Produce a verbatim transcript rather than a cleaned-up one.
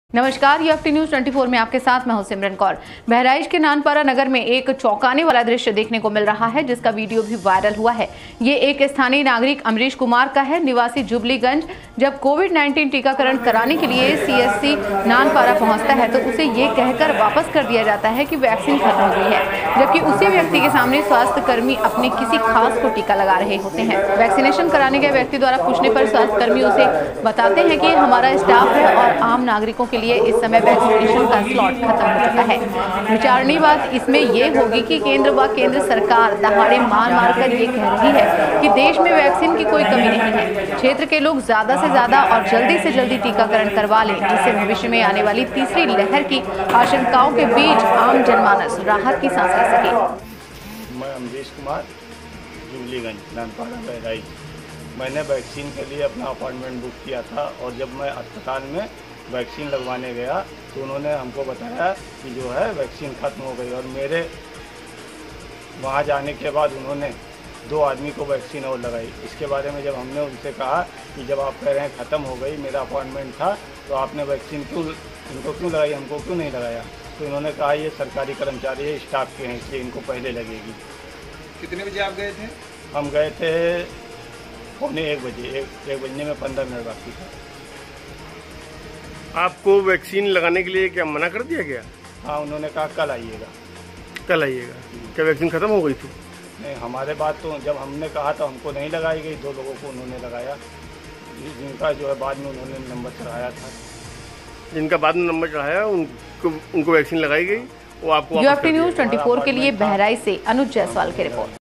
नमस्कार, UFT news चौबीस में आपके साथ मैं हूं सिमरन कौर। बहराइच के नानपारा नगर में एक चौंकाने वाला दृश्य देखने को मिल रहा है, जिसका वीडियो भी वायरल हुआ है। ये एक स्थानीय नागरिक अमरीश कुमार का है, निवासी जुबलीगंज। जब कोविड उन्नीस टीकाकरण कराने के लिए सीएससी नानपारा पहुंचता है तो उसे ये कहकर वापस कर दिया जाता है कि वैक्सीन खत्म हो गई है, जबकि उसी व्यक्ति के सामने स्वास्थ्य कर्मी अपने किसी खास को टीका लगा रहे होते हैं। वैक्सीनेशन कराने गए व्यक्ति द्वारा पूछने पर स्वास्थ्य कर्मी उसे बताते हैं कि हमारा स्टाफ है और आम नागरिकों के लिए इस समय वैक्सीनेशन का स्लॉट खत्म हो चुका है। विचारणीय बात इसमें यह होगी कि केंद्र व केंद्र सरकार दहाड़े मार मार कर ये कह रही है कि देश में वैक्सीन की कोई कमी नहीं है। क्षेत्र के लोग ज्यादा से ज्यादा और जल्दी से जल्दी टीकाकरण करवा लें, जिससे भविष्य में आने वाली तीसरी लहर की आशंकाओं के बीच आम जनमानस राहत की सांस ले सके। मैं अमरीश कुमार, जुबलीगंज नानपारा बहराइच। मैंने वैक्सीन के लिए अपना अपॉइंटमेंट बुक किया था और जब मैं अस्पताल में वैक्सीन लगवाने गया तो उन्होंने हमको बताया कि जो है वैक्सीन ख़त्म हो गई, और मेरे वहाँ जाने के बाद उन्होंने दो आदमी को वैक्सीन और लगाई। इसके बारे में जब हमने उनसे कहा कि जब आप कह रहे हैं ख़त्म हो गई, मेरा अपॉइंटमेंट था, तो आपने वैक्सीन क्यों इनको क्यों लगाई, हमको क्यों नहीं लगाया? तो इन्होंने कहा ये सरकारी कर्मचारी है, स्टाफ के हैं, इसलिए इनको पहले लगेगी। कितने बजे आप गए थे? हम गए थे पौने एक बजे, एक एक बजने में पंद्रह मिनट बाकी था। आपको वैक्सीन लगाने के लिए क्या मना कर दिया गया? हाँ, उन्होंने कहा कल आइएगा। कल आइएगा? क्या वैक्सीन खत्म हो गई थी? नहीं, हमारे बात तो जब हमने कहा था हमको नहीं लगाई गई, दो लोगों को उन्होंने लगाया, जिनका जो है बाद में उन्होंने नंबर चढ़ाया था। जिनका बाद में नंबर चढ़ाया उनको उनको वैक्सीन लगाई गई, वो आपको यूएफटी न्यूज चौबीस के लिए बहराइच से अनुज जायसवाल की रिपोर्ट।